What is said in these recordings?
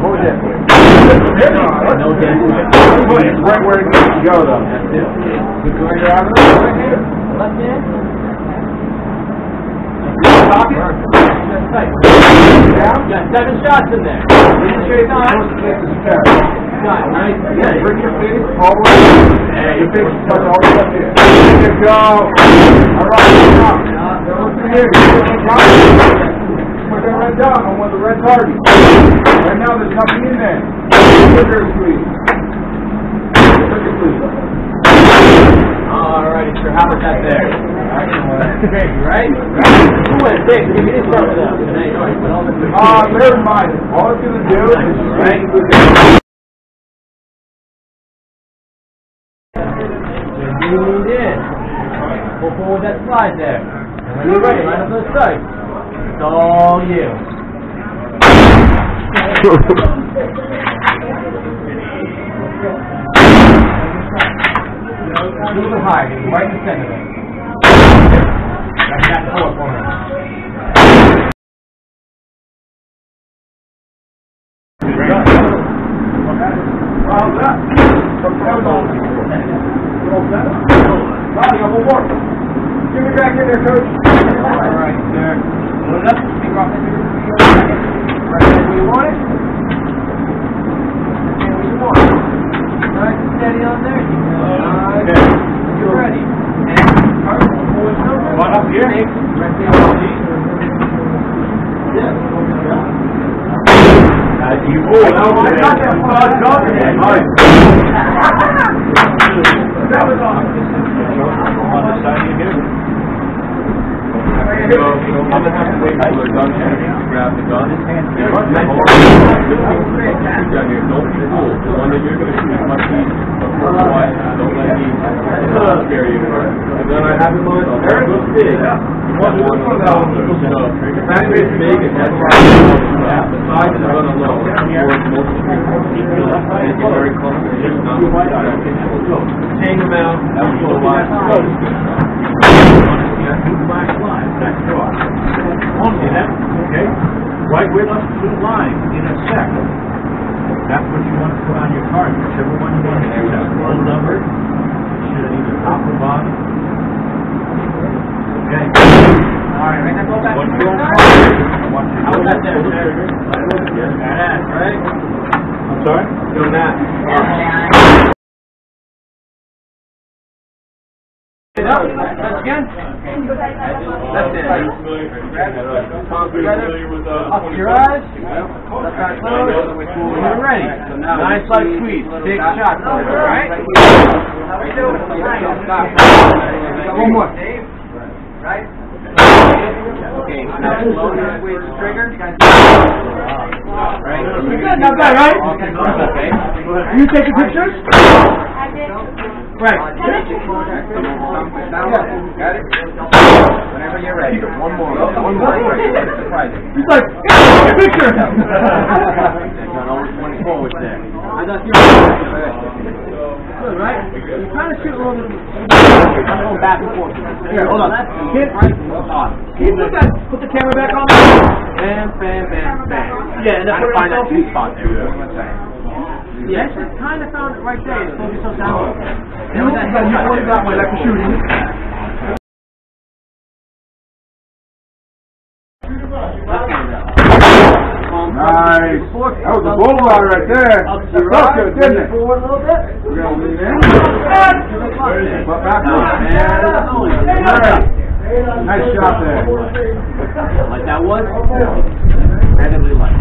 Hold that way. No dead way. It's right where it needs to go, though. That's it. Good going around the right here. Left hand. Pocket. Down. Got 7 shots in there. Right? Yeah, bring your face forward. Hey, your face is touching all the way up here. There you go. All right, now. Look here. Put that red down on one of the red targets. Right now, there's nothing in there. Trigger, please. Trigger, please. All right, sir. How about that there? Big, right? Who went big? Give me this part of that. Never mind. All it's going to do is right. Lean in. Pull forward that slide there. And when you're ready, line up those sights. It's all you. A little bit higher, right in the center there. That's that forward for me. Give me back in there, coach. All right, sir. Load it up. Finger off that finger. Right there where you want it. And where you want it. Nice and steady on there. Nice. You're ready. And forward shoulder. One up here. Right there on the you I got that far talking. Nice. That was awesome. On the side of your hip. I'm going to have to wait until they're done here. Grab the gun. Don't be fooled. The one that you're going to shoot must be quiet. Don't let me scare you. The gun I have in mind, there it goes big. You want to the fact that it's big and that's the size of the gun alone. It's very comfortable. It's not hang them out. That was a lot. Two black lines, that's short. Only that, okay? Right with us, 2 lines in a second. That's what you want to put on your card. Whichever one you want to use. That's one number. Should have either top or bottom. Okay. Alright, right now go back to your card. How was that there? That's right. I'm sorry? Doing that. It up. That's again. That's it. Up your eyes. You're ready. Nice light squeeze. Take a shot for it, alright? One more. Right? Okay, now slow down, squeeze the trigger. Right? Not bad, right? Okay. You taking pictures? I did. Right. Got it? Whenever you're ready. One more. He's like, a picture! Got over 24 with that. I thought you were good, right? You're trying to shoot a little bit. I'm going back and forth. Here, hold on. Hit right on. Put the camera back on. Bam, bam, bam, bam. Yeah, and then find that sweet spot there. Yes, I kind of found it right there. It's going to be so down. You got my electric shooting. Nice. That was a bullseye right there. That felt good, didn't it? Forward a little bit. We're going to lean in. But back up. Nice shot there. Like that one? Randomly light.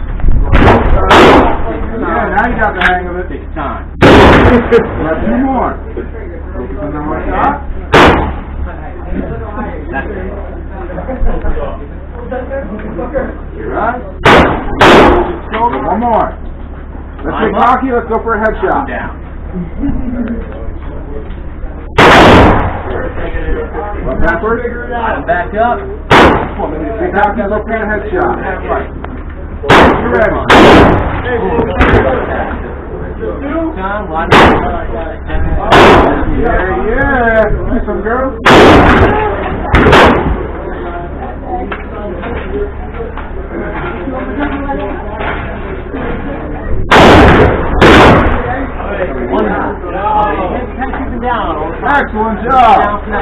Yeah, now you got the hang of it. Take time. Let's do more. Focus on the right shot. That's it. You're right. One more. Let's take hockey. Let's go for a headshot. Down. Run backwards. Back up. Take hockey. Let's go for a headshot. You ready? John, one. Yeah. Do some girls. Excellent job.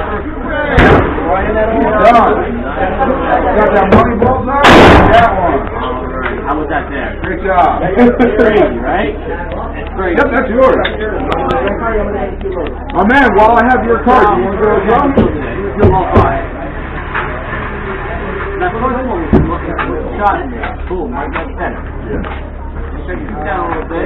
Done. Got that money ball there? That one. How was that there? Great job. That's crazy, right? That's crazy. Yep, that's yours. My man, while I have your card, you want to go as well? That first one was shot in there. Boom, right down the center. Yeah. Check it down a little bit.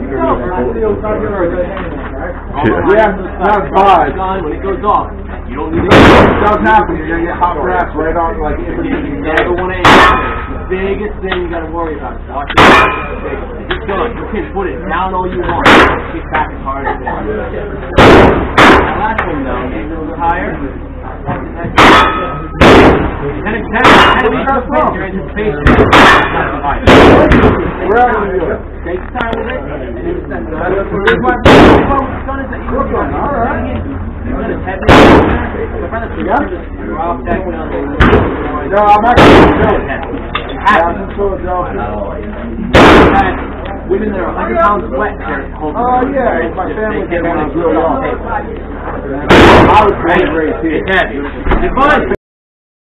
Yeah, that's fine. When it goes off, you don't need to it does happen. You're going to get hot brass right on, like, you never want to the biggest thing you got to worry about is watch it. It's good. You can put it down all you want. Kick back as hard as you want. The last one, though, a little bit higher. And exactly your anticipation. Where are you? Take time with it, and then send it over. Alright. You're going to tap it. No, I'm actually women that are 100 pounds wet. Oh, yeah, my family did when I was real young. I was great too. It's heavy. It's fun.